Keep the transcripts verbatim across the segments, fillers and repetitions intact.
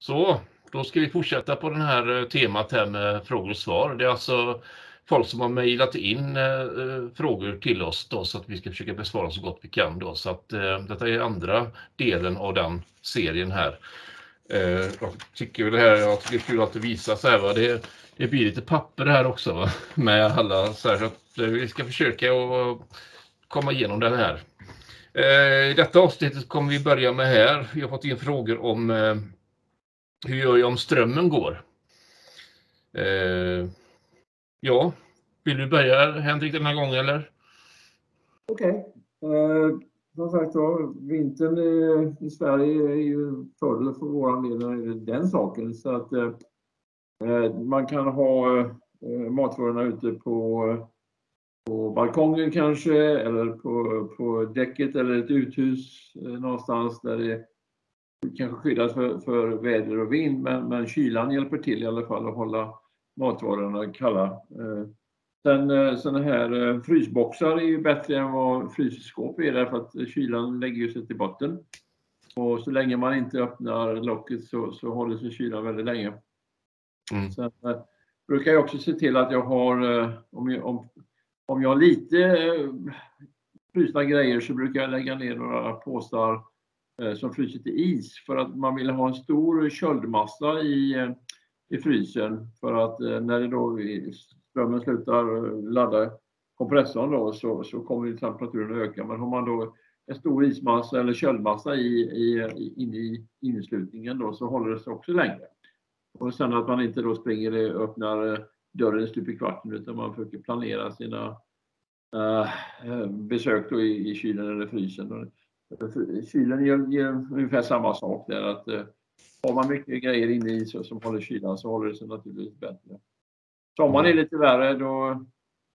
Så, då ska vi fortsätta på den här temat här med frågor och svar. Det är alltså folk som har mejlat in eh, frågor till oss då, så att vi ska försöka besvara så gott vi kan då. Så att eh, detta är andra delen av den serien här. Eh, jag tycker det här, jag tycker det är kul att det visar så här, va? Det, det blir lite papper här också, va? Med alla så här, så att eh, vi ska försöka att komma igenom den här. Eh, I detta avsnittet kommer vi börja med här. Vi har fått in frågor om eh, hur gör jag om strömmen går? Eh, ja, vill du börja, Henrik, den här gången eller? Okej. Okay. Eh, som sagt då, vintern i, i Sverige är ju fördel för våra del den saken. Så att eh, man kan ha eh, matvarorna ute på, på balkongen kanske, eller på, på däcket eller ett uthus eh, någonstans där det kanske skyddas för, för väder och vind, men, men kylan hjälper till i alla fall att hålla matvarorna kalla. Eh, sen sådana här frysboxar är ju bättre än vad frysskåp är, därför att kylan lägger sig till botten. Och så länge man inte öppnar locket så, så håller sig kylan väldigt länge. Mm. Sen eh, brukar jag också se till att jag har, eh, om, jag, om, om jag har lite eh, frysna grejer, så brukar jag lägga ner några påsar som fryser till is, för att man vill ha en stor köldmassa i, i frysen, för att när det då strömmen slutar ladda kompressorn då, så, så kommer temperaturen att öka. Men har man då en stor ismassa eller köldmassa i, i, in i inneslutningen då, så håller det sig också längre. Och sen att man inte då springer och öppnar dörren stup i kvarten, utan man försöker planera sina äh, besök då i, i kylen eller frysen. Kylen ger, ger ungefär samma sak där, att eh, har man mycket grejer inne i så, som håller kylan, så håller det sig naturligtvis bättre. Sommaren är lite värre, då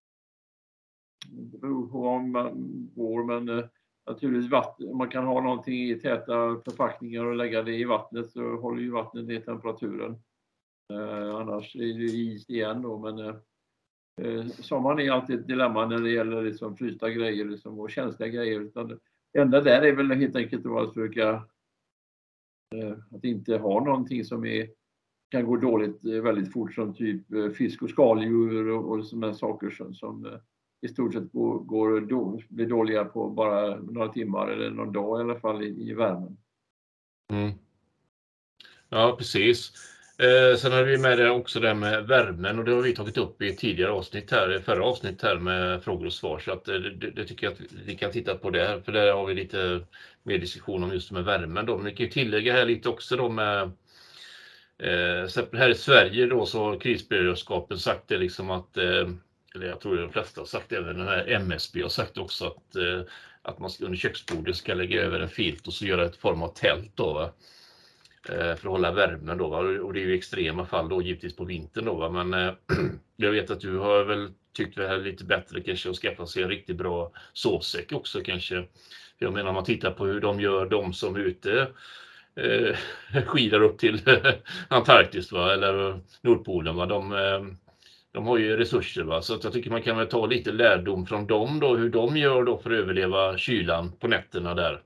det beror på om man går, men eh, naturligtvis vatten, man kan ha någonting i täta förpackningar och lägga det i vattnet, så håller ju vattnet ner temperaturen. Eh, annars är det is igen då, men eh, sommaren är alltid ett dilemma när det gäller liksom frysta grejer liksom, och känsliga grejer, utan det enda där är väl helt enkelt att försöka eh, att inte ha någonting som är, kan gå dåligt eh, väldigt fort, som typ eh, fisk och skaldjur och, och sådana saker som, som eh, i stort sett går, går då, blir dåliga på bara några timmar eller någon dag i alla fall i, i värmen. Mm. Ja, precis. Eh, sen har vi med det också det med värmen, och det har vi tagit upp i tidigare avsnitt här, förra avsnitt här med frågor och svar, så att det, det, det tycker jag att vi kan titta på det här, för där har vi lite mer diskussion om just med värmen då. Men vi kan ju tillägga här lite också då med eh, här i Sverige då, så har krisberedskapen sagt det liksom att, eh, eller jag tror de flesta har sagt det, även den här M S B har sagt också att, eh, att man ska, under köksbordet ska lägga över en filt och så göra ett form av tält då, va? För att hålla värmen då, och det är ju extrema fall då givetvis på vintern då, va? Men eh, jag vet att du har väl tyckt det här lite bättre kanske att skaffa sig en riktigt bra sovsäck också kanske. Jag menar, om man tittar på hur de gör, de som är ute eh, skidar upp till Antarktis, va? Eller Nordpolen, va? De, eh, de har ju resurser, va? Så att jag tycker man kan väl ta lite lärdom från dem då, hur de gör då för att överleva kylan på nätterna där.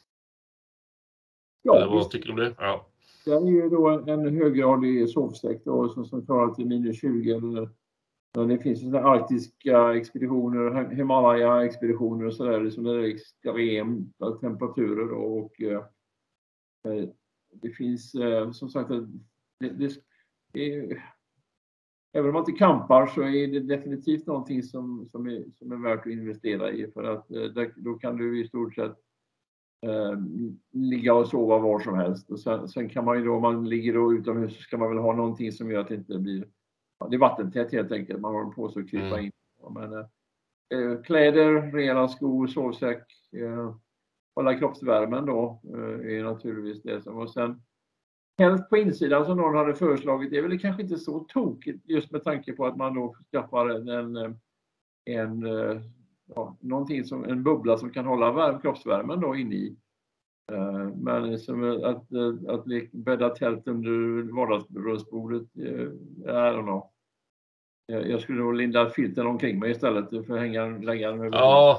Ja, eller vad tycker du om det? Ja. Det är ju då en höggradig sovsäck då, som, som klarar till minus tjugo. Eller, det finns sådana arktiska expeditioner, Himalaya-expeditioner och sådär, liksom det är extrema temperaturer då, och eh, det finns eh, som sagt, det, det, det, även om man inte kampar, så är det definitivt någonting som, som, är, som är värt att investera i, för att eh, då kan du i stort sett Eh, ligga och sova var som helst. Och sen, sen kan man ju då, om man ligger då utomhus, så ska man väl ha någonting som gör att det inte blir, ja, det är vattentätt helt enkelt, man har en påse att krypa in. Men eh, kläder, rena skor, sovsäck, eh, hålla kroppsvärmen då eh, är naturligtvis det som, och sen helt på insidan som någon hade föreslagit, det är väl kanske inte så tokigt, just med tanke på att man då skaffar en, en, en ja, någonting som en bubbla som kan hålla värm, kroppsvärmen då inne i. Uh, men som att, att, att bädda tält under vardagsrumsbordet, uh, I don't know. Jag, jag skulle nog linda filten omkring mig istället för att hänga, lägga den över. Ja,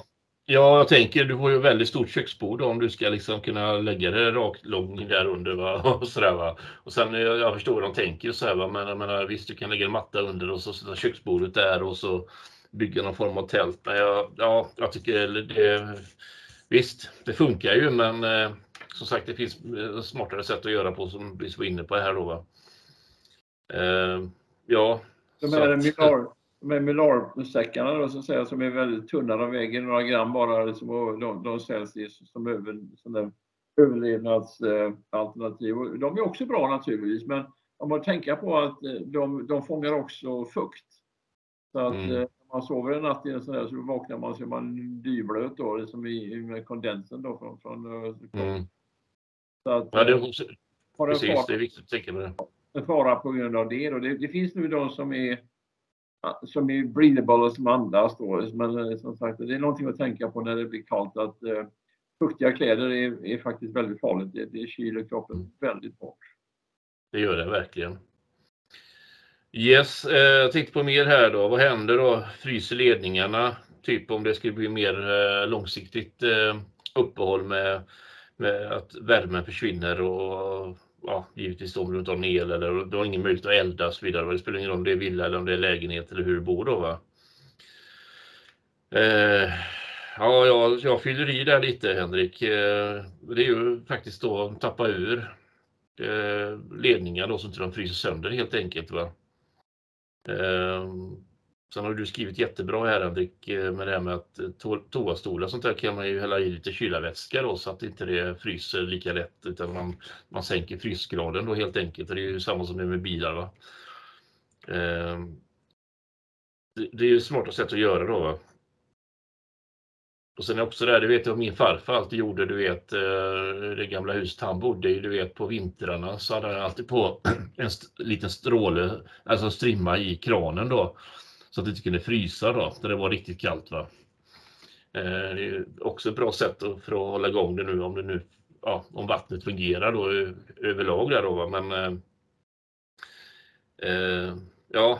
Ja, jag tänker du får ju väldigt stort köksbord då, om du ska liksom kunna lägga det rakt långt där under va? Och sådär va. Och sen jag, jag förstår hur de tänker så här va, men jag menar visst du kan lägga en matta under och så sätta köksbordet där och så bygga någon form av tält. Men jag, ja, jag tycker det, visst det funkar ju, men eh, som sagt det finns smartare sätt att göra på som vi var inne på här då va. Eh, ja. De här milar, de här milarsäckarna då, så att säga, som är väldigt tunna, de väger några gram bara liksom, och de, de säljs som, över, som överlevnadsalternativ. Och de är också bra naturligtvis, men om man tänker på att de, de fångar också fukt. Så att mm. när man sover en natt i en sån där, så vaknar man så är man dyblöt då, liksom i, med kondensen då från, från mm. Så att, ja, det är också, har precis, fara, det är viktigt att tänka på det. En fara på grund av det. Och det, det finns nu de som är som är breathable och som andas då. Men som sagt, det är någonting att tänka på när det blir kallt, att uh, fuktiga kläder är, är faktiskt väldigt farligt. Det, det kyler kroppen mm. väldigt hårt. Det gör det verkligen. Yes, eh, jag tänkte på mer här då. Vad händer då? Fryser ledningarna? Typ om det skulle bli mer eh, långsiktigt eh, uppehåll med, med att värmen försvinner och ja, givetvis om du inte har en el eller du har ingen möjlighet att elda och så vidare. Det spelar ingen roll om det är villa eller om det är lägenhet eller hur du bor då va. Eh, ja, jag, jag fyller i där lite Henrik. Eh, det är ju faktiskt då att tappa ur eh, ledningar då så inte de fryser sönder helt enkelt va. Eh, sen har du skrivit jättebra här Henrik med det här med att to- toastolar sånt där kan man ju hälla i lite kylarvätska då så att inte det fryser lika lätt utan man, man sänker frysgraden då helt enkelt. Det är ju samma som det med bilar va. Eh, det, det är ju smarta sätt att göra då va. Och sen är också det här, du vet vad min farfar alltid gjorde, du vet det gamla huset han bodde i, du vet på vintrarna så hade han alltid på en st- liten stråle, alltså strimma i kranen då. Så att det inte kunde frysa då, när det var riktigt kallt va. Eh, det är också ett bra sätt för att hålla igång det nu om det nu, ja, om vattnet fungerar då överlag där då va. Men eh, eh, ja.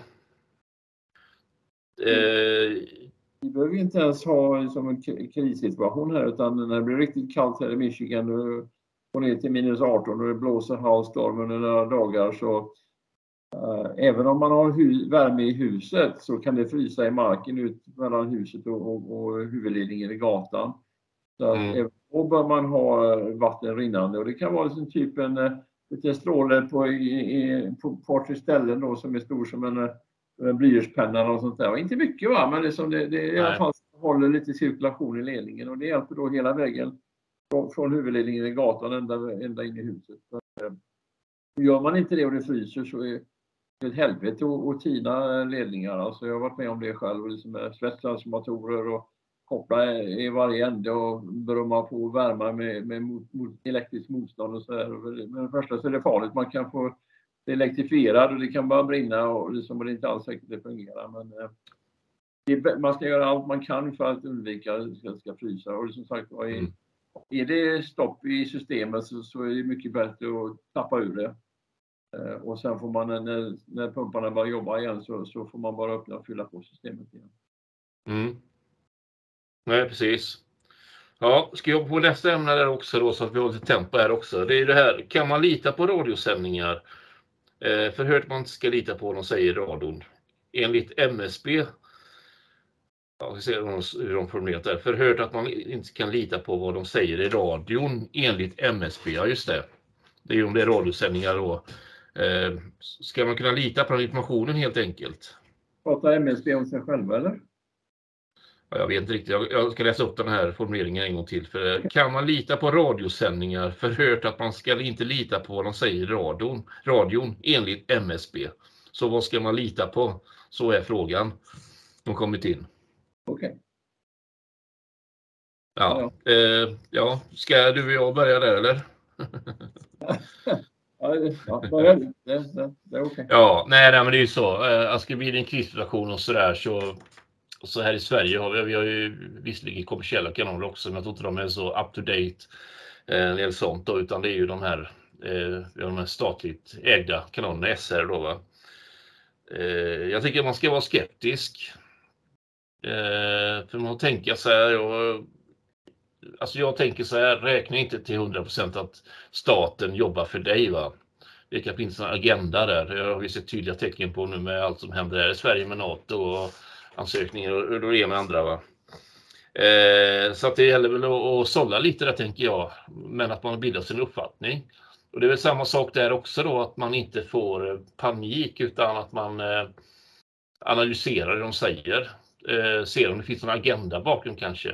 Eh, Vi behöver inte ens ha som en krissituation här, utan när det blir riktigt kallt här i Michigan och går ner till minus arton och det blåser halvstorm under några dagar så Uh, även om man har hu- värme i huset så kan det frysa i marken ut mellan huset och, och, och huvudledningen i gatan. Så att mm. även då bör man ha vatten rinnande och det kan vara liksom typ en liten stråle på, i, i, på ett par tre ställen då som är stor som en, en blyertspenna och sånt där. Och inte mycket va, men det, som det, det i alla fall håller lite cirkulation i ledningen och det hjälper då hela vägen från, från huvudledningen i gatan ända, ända in i huset. Så, uh, gör man inte det och det fryser så är ett helvete och, och tina ledningar. Alltså jag har varit med om det själv, liksom med svetstransformatorer och koppla i varje ände och brumma på värma med, med mot, mot elektriskt motstånd och så där. Men det första så är det farligt, man kan få det elektrifierat och det kan bara brinna och liksom, det är inte alls säkert det fungerar. Men det, man ska göra allt man kan för att undvika att det ska frysa. Och som sagt, är, mm. är det stopp i systemet så, så är det mycket bättre att tappa ur det. Och sen får man när, när pumparna börjar jobba igen så, så får man bara öppna och fylla på systemet igen. Mm. Nej, precis. Ja, ska jag på nästa ämne där också då så att vi har lite tempo här också. Det är det här, kan man lita på radiosändningar? Eh, förhört man ska lita på de säger radion. Enligt M S B, ja, vi ser hur de formulerat där. Förhört att man inte kan lita på vad de säger i radion enligt M S B, ja just det. Det är ju om det är radiosändningar då. Eh, ska man kunna lita på den informationen helt enkelt? Pratar M S B om sig själva eller? Ja, jag vet inte riktigt. Jag, jag ska läsa upp den här formuleringen en gång till. För, kan man lita på radiosändningar? Förhört att man ska inte lita på vad de säger i radion, radion enligt M S B. Så vad ska man lita på? Så är frågan. De kommit in. Okej. Okay. Ja, ja. Eh, ja, ska du och jag börja där eller? Ja, börja du. Det, det, det är okej. Okay. Ja, nej, nej, men det är ju så. Eh, ska det bli en krissituation och sådär så Och så här i Sverige har vi, vi har ju visserligen kommersiella kanaler också, men jag tror inte de är så up to date eh, eller sånt då, utan det är ju de här, eh, de här statligt ägda kanalerna, S R då va. Eh, jag tycker man ska vara skeptisk. Eh, för man tänker så här, och alltså jag tänker så här, räkna inte till hundra procent att staten jobbar för dig, va. Det kan finnas en agenda där. Jag har ju sett tydliga tecken på nu med allt som händer här i Sverige med NATO och ansökningar och det ena och andra, va. Eh, så att det gäller väl att, att sålla lite där, tänker jag, men att man bildar sin uppfattning. Och det är väl samma sak där också då, att man inte får panik utan att man eh, analyserar det de säger. Eh, ser om det finns någon agenda bakom kanske.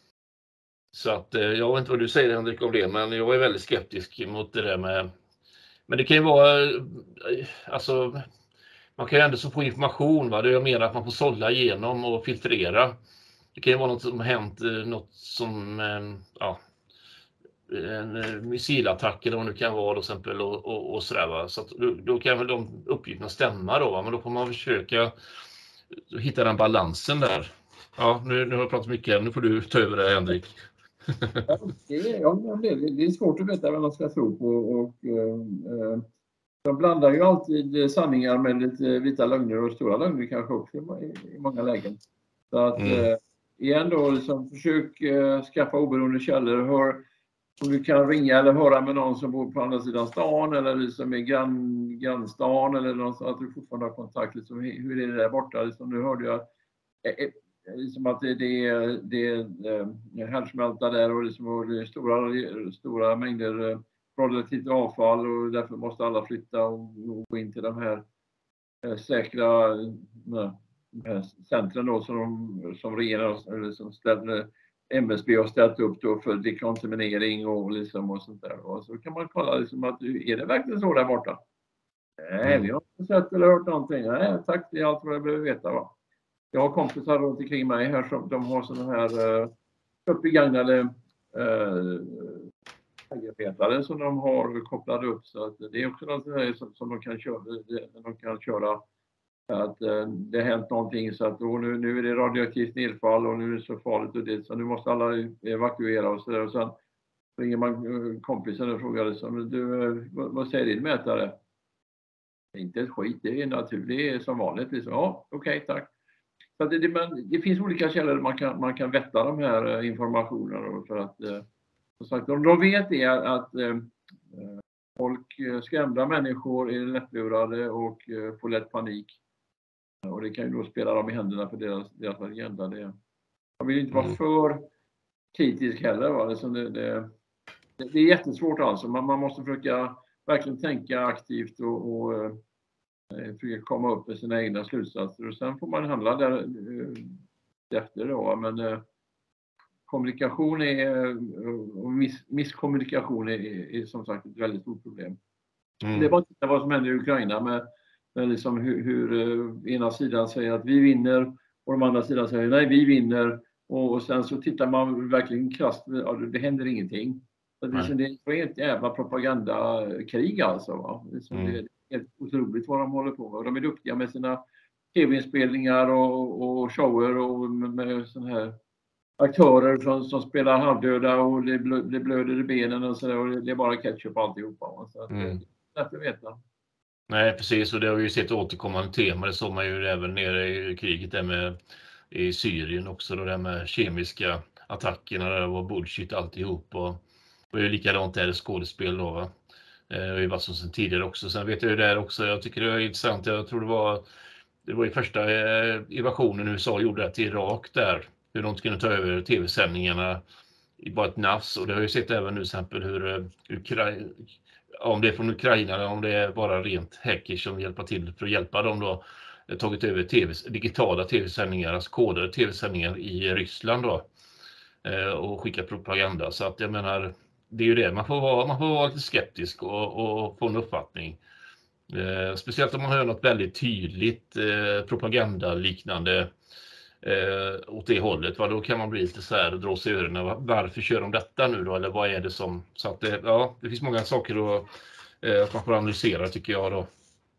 Så att eh, jag vet inte vad du säger, Henrik, om det, men jag är väldigt skeptisk mot det där med. Men det kan ju vara, eh, alltså man kan ju ändå så få information, va? Det jag menar att man får sålla igenom och filtrera. Det kan ju vara något som har hänt, eh, något som eh, ja, en missilattack eller vad det kan vara, till exempel, och, och, och sådär, va? Så att då, då kan väl de uppgifterna stämma då, va? Men då får man försöka hitta den balansen där. Ja, nu, nu har jag pratat mycket, nu får du ta över det, Henrik. Ja, det, är, ja, det, är, det är svårt att veta vad man ska tro på, och eh, de blandar ju alltid sanningar med lite vita lögner och stora lögner kanske också i, i många lägen. Så att mm. eh, igen då, liksom, försök eh, skaffa oberoende källor. Hör om du kan ringa eller höra med någon som bor på andra sidan stan eller liksom i grann, grannstan eller någon, så att du fortfarande har kontakt. Liksom, hur är det där borta? Liksom, nu hörde jag eh, liksom att det, det är, det är eh, härdsmälta där och, liksom, och det är stora, stora mängder eh, radioaktivt avfall, och därför måste alla flytta och, och gå in till de här eh, säkra nej, de här centren då, som, de, som regeringen eller som ställer, M S B har ställt upp då för dekontaminering och, liksom och sånt där. Och så kan man kolla liksom att är det verkligen så där borta? Nej, mm. vi har inte sett eller hört någonting. Nej, tack, det är allt vad jag behöver veta, va. Jag har kompisar runt omkring mig här som de har sådana här uh, uppbegagnade uh, ägarpetare som de har kopplat upp, så att det är också något som, som de kan köra, de kan köra att uh, det har hänt någonting, så att oh, nu, nu är det radioaktivt nedfall och nu är det så farligt och det, så nu måste alla evakuera och så där. Och sen ringer man uh, kompisen och frågar liksom, du, uh, vad, vad säger din mätare? Inte ett skit, det är naturligt, det är som vanligt liksom. Ja, okej, okay, tack. Så det, det, det finns olika källor man kan, man kan vätta de här informationerna, för att eh, som sagt, om de vet det att eh, folk, skrämda människor är lättlurade och eh, får lätt panik, och det kan ju då spela dem i händerna för deras, deras agenda. Det, man vill inte vara mm. för kritisk heller, va? Det, det, det, det är jättesvårt alltså, man, man måste försöka verkligen tänka aktivt och, och försöka komma upp med sina egna slutsatser, och sen får man handla där efter då. Men eh, kommunikation är, och miss, misskommunikation är, är som sagt ett väldigt stort problem. Mm. Det är bara att titta vad som händer i Ukraina med, med liksom hur, hur uh, ena sidan säger att vi vinner och de andra sidan säger nej, vi vinner, och, och sen så tittar man verkligen krasst, ja, det händer ingenting. Så det, liksom, det är ett jävla propagandakrig alltså, va? Liksom mm. det, helt otroligt vad de håller på med. De är duktiga med sina tv-inspelningar och, och shower och med, med såna här aktörer som, som spelar halvdöda och det, blö, det blöder i benen och sådär, och det, det är bara ketchup alltihopa. Så att, mm. det är lätt att veta. Nej, precis, och det har vi ju sett återkommande tema. Det såg man ju även nere i kriget där med i Syrien också, då, det med kemiska attackerna, det var bullshit alltihop, och det är ju likadant där i skådespel då, va. Det har ju varit som tidigare också. Sen vet jag ju där också, jag tycker det är intressant, jag tror det var det var i första invasionen U S A gjorde det till Irak där, hur de skulle ta över tv-sändningarna i bara ett nafs, och det har ju sett även nu till exempel hur Ukraina, om det är från Ukraina eller om det är bara rent hackers som hjälper till för att hjälpa dem då, tagit över TV, digitala tv-sändningar, alltså kodade tv-sändningar i Ryssland då, och skickat propaganda. Så att jag menar, det är ju det, man får vara, man får vara lite skeptisk och, och få en uppfattning. Eh, speciellt om man hör något väldigt tydligt eh, propagandaliknande eh, åt det hållet, va? Då kan man bli lite så här, dra sig i öronen. Varför kör de detta nu då? Eller vad är det som... Så att det, ja, det finns många saker då, eh, att man får analysera, tycker jag då.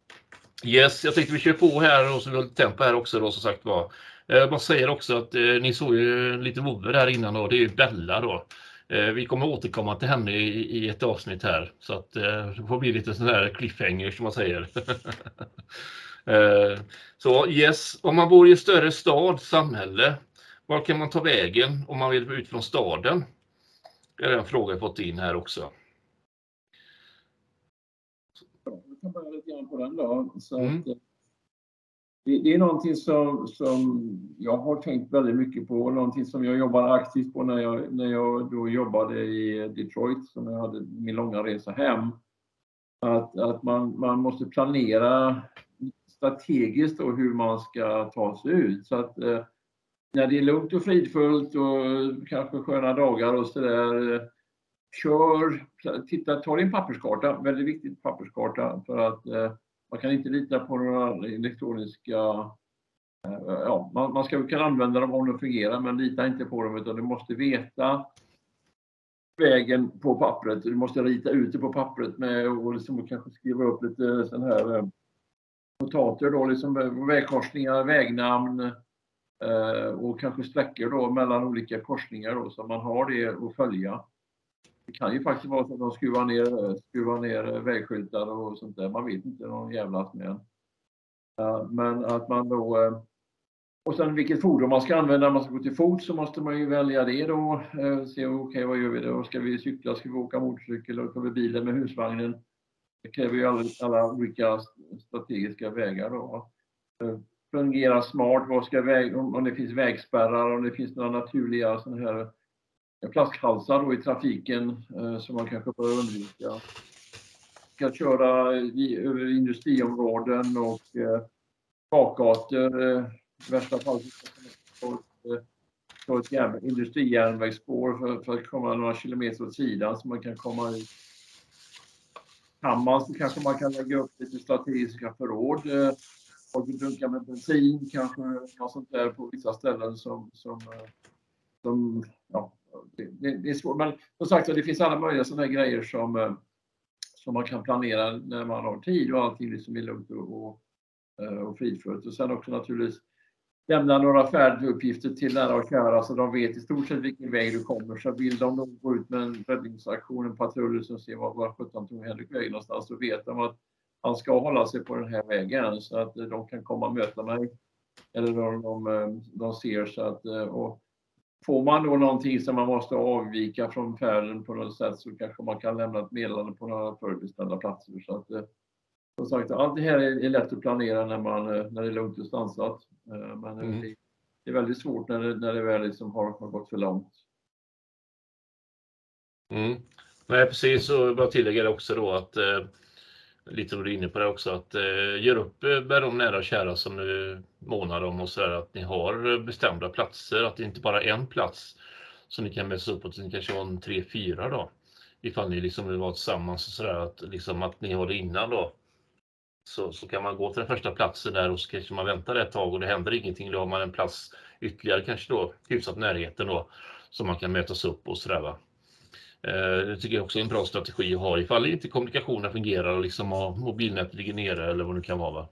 Yes, jag tänkte vi kör på här och så vill tempo här också då, som sagt var. Jag bara säger också att eh, ni såg ju lite vovve där innan då, det är ju Bella då. Vi kommer återkomma till henne i, i ett avsnitt här, så att eh, det får bli lite sån här cliffhanger som man säger. eh, så yes, om man bor i en större stad, samhälle, var kan man ta vägen om man vill ut från staden? Det är en fråga jag fått in här också. Jag kan börja lite grann på den då. Så Mm. att, det, det är någonting som, som jag har tänkt väldigt mycket på. Någonting som jag jobbade aktivt på när jag, när jag då jobbade i Detroit, som jag hade min långa resa hem. Att, att man, man måste planera strategiskt då hur man ska ta sig ut. Så att eh, när det är lugnt och fridfullt och kanske sköna dagar och sådär, eh, kör, titta, ta din papperskarta, väldigt viktigt papperskarta, för att eh, man kan inte lita på några elektroniska, eh, ja, man, man ska kunna använda dem om de fungerar, men lita inte på dem, utan du måste veta vägen på pappret. Du måste rita ut det på pappret med och liksom kanske skriva upp lite sån här eh, notater då, liksom vägkorsningar, vägnamn eh, och kanske sträckor då mellan olika korsningar då, så man har det att följa. Det kan ju faktiskt vara så att de skruvar ner, skruvar ner vägskyltar och sånt där. Man vet inte någon jävlas med. Uh, men att man då... Uh, och sen vilket fordon man ska använda. Om man ska gå till fot så måste man ju välja det då. Uh, se okej, okay, vad gör vi då? Ska vi cykla? Ska vi åka motorcykel? Eller ska vi bilen med husvagnen? Det kräver ju alla, alla olika strategiska vägar då. Uh, fungera smart. Vad ska väg, om, om det finns vägspärrar, om det finns några naturliga sådana här flaskhalsar då i trafiken eh, som man kanske bör undvika. Ska köra i, över industriområden och eh, bakgator. Eh, I värsta fall så ett järn, industrijärnvägsspår för, för att komma några kilometer åt sidan så man kan komma ut. Hammar så kanske man kan lägga upp lite strategiska förråd. Eh, och dunka med bensin kanske något sånt där på vissa ställen som, som, som ja, Det, det, det är svårt, men som sagt det finns alla möjliga sådana här grejer som, som man kan planera när man har tid och allting liksom är lugnt och, och, och fridfullt. Och sen också naturligtvis lämna några färduppgifter till nära och kära så de vet i stort sett vilken väg du kommer. Så vill de då gå ut med en räddningsaktion, en patrull som ser var, var sjutton tog Henrik väg någonstans, så vet de att han ska hålla sig på den här vägen så att de kan komma och möta mig. Eller de, de, de ser så att... Och, får man då någonting som man måste avvika från färden på något sätt så kanske man kan lämna ett meddelande på några förbeställda platser. Så att, som sagt, allt det här är lätt att planera när, man, när det är lugnt och stansat. Men mm. det, det är väldigt svårt när det, när det väl liksom har, har gått för långt. Mm. Nej, precis. Och bara tillägga också då att eh, lite vad du är inne på det också, att eh, gör upp med de nära och kära som nu månar om och så där, att ni har bestämda platser, att det inte bara är en plats som ni kan mässa upp, att ni kanske har en tre, fyra då. Ifall ni liksom vill vara tillsammans och sådär, att liksom att ni har det innan då. Så, så kan man gå till den första platsen där och så kanske man väntar ett tag och det händer ingenting, då har man en plats ytterligare kanske då, hyfsat närheten då, som man kan mötas upp och sådär va. Det tycker jag också är en bra strategi att ha ifall inte kommunikationen fungerar och liksom mobilnätet ligger nere eller vad det kan vara. Va?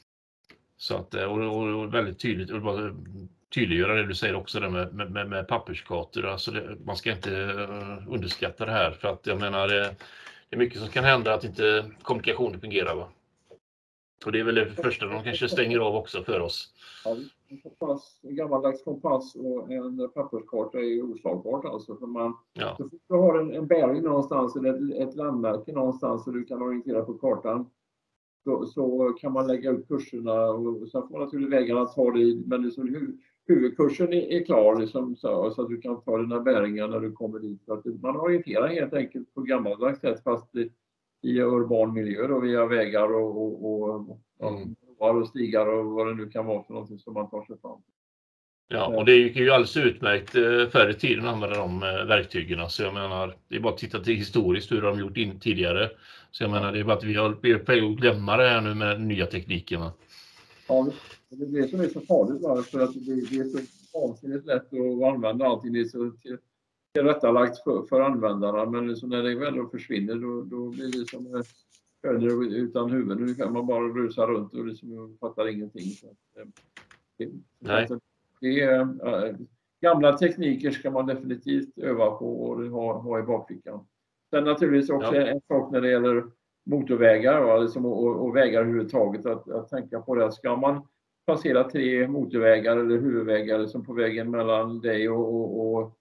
Så att, och, och väldigt tydligt, och bara tydliggöra det du säger också där med, med, med papperskartor. Alltså det, man ska inte underskatta det här för att jag menar det, det är mycket som kan hända att inte kommunikationen fungerar. Va? Och det är väl det första de kanske stänger av också för oss. Ja, en, kompass, en gammaldags kompass och en papperskarta är ju oslagbart alltså. För man, ja. Så fort du har en, en bäring någonstans eller ett, ett landmärke någonstans så du kan orientera på kartan så, så kan man lägga ut kurserna och sen får man naturligtvis vägarna ta det, men liksom hu, huvudkursen är, är klar liksom, så, så att du kan ta dina bäringar när du kommer dit. Så att man orienterar helt enkelt på gammaldags sätt fast i, i urban miljö och via vägar och, och, och mm. och stigar och vad det nu kan vara för någonting som man tar sig fram. Ja, och det gick ju alldeles utmärkt förr i tiden att använda de verktygen. Så jag menar, det är bara att titta till historiskt hur de gjort in tidigare. Så jag menar, det är bara att vi har blivit på att glömma det här nu med nya teknikerna. Ja, det är det som är så farligt va? För att det, det är så vansinnigt lätt att använda allting. Det är så tillrättalagt för, för användarna, men liksom när det väl försvinner då, då blir det som önder utan huvud. Ungefär man bara rusar runt och liksom fattar ingenting. Så, det, Nej. Alltså, det är, äh, gamla tekniker ska man definitivt öva på och ha, ha i bakfickan. Sen naturligtvis också ja. En sak när det gäller motorvägar va, liksom, och, och vägar överhuvudtaget att, att tänka på det. Ska man passera tre motorvägar eller huvudvägar liksom på vägen mellan dig och, och, och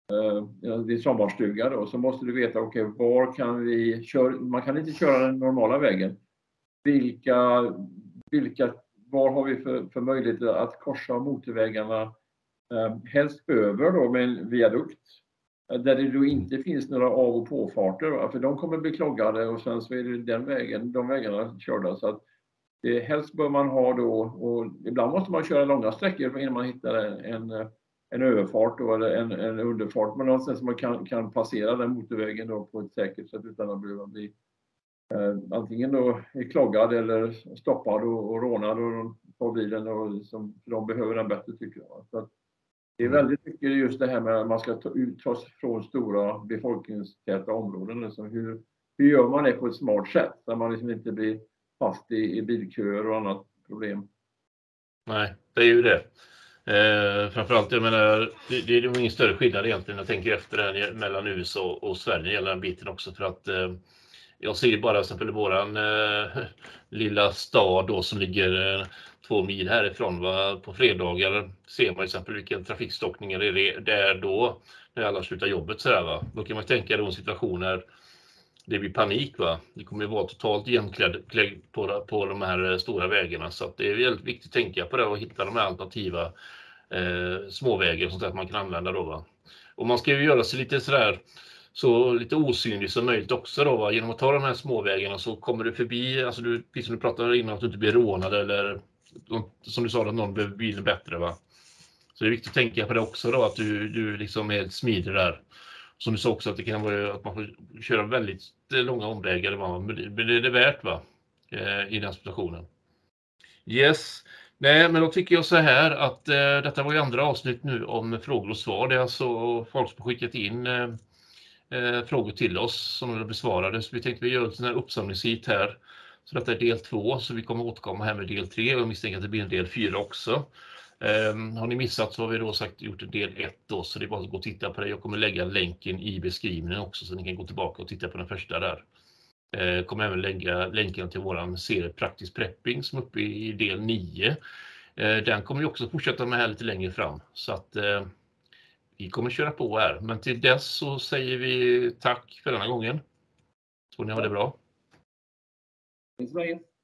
det är sommarstuga då, så måste du veta, okej, okay, var kan vi köra, man kan inte köra den normala vägen. Vilka, vilka, var har vi för, för möjlighet att korsa motorvägarna eh, helst över då med en viadukt. Där det då inte finns några av- och påfarter, för de kommer bli kloggade och sen så är det den vägen, de vägarna körda. Så att det, helst bör man ha då, och ibland måste man köra långa sträckor innan man hittar en, en överfart då, eller en, en underfart. Men någonstans man kan, kan passera den motorvägen då på ett säkert sätt utan att behöva bli eh, antingen då kloggad eller stoppad och, och rånad och tar bilen och som, de behöver den bättre tycker jag. Så att, det är väldigt mycket just det här med att man ska ta ut ta sig från stora befolkningstäta områden. Liksom hur, hur gör man det på ett smart sätt där man liksom inte blir fast i, i bilköer och annat problem? Nej, det är ju det. Eh, framförallt, jag menar, det, det är nog ingen större skillnad egentligen. Jag tänker efter det här mellan U S A och, och Sverige gäller den biten också för att eh, jag ser ju bara exempel i våran eh, lilla stad då som ligger eh, två mil härifrån, va? På fredagar ser man exempel vilken trafikstockning är det där då när alla slutar jobbet så där, va. Då kan man tänka då en situation när det blir panik, va. Det kommer ju vara totalt igenklädd på, på de här stora vägarna, så att det är väldigt viktigt att tänka på det och hitta de här alternativa eh, småvägar som att man kan använda då, va. Och man ska ju göra sig lite sådär så lite osynlig som möjligt också då, va? Genom att ta de här småvägarna så kommer du förbi, alltså du, precis som du pratade innan, att du inte blir rånad eller som du sa att någon behöver bilen bättre, va. Så det är viktigt att tänka på det också då, att du, du liksom är smidig där. Som du sa också att det kan vara att man får köra väldigt långa omvägar, va? Men det, det är det värt, va? Eh, i den situationen. Yes. Nej, men då tycker jag så här att eh, detta var ju andra avsnitt nu om frågor och svar. Det är alltså folk som har skickat in eh, eh, frågor till oss som de besvarade. Så vi tänkte vi gör en sån här uppsamlingshit här. Så detta är del två, så vi kommer återkomma här med del tre och jag misstänker att det blir en del fyra också. Um, har ni missat så har vi då sagt gjort en del ett då, så det är bara att gå och titta på det. Jag kommer lägga länken i beskrivningen också så ni kan gå tillbaka och titta på den första där. Uh, kommer även lägga länken till våran serie Praktisk Prepping som är uppe i, i del nio. Uh, den kommer vi också fortsätta med här lite längre fram. Så att uh, vi kommer köra på här. Men till dess så säger vi tack för denna gången. Så ni har det bra. Tack så länge.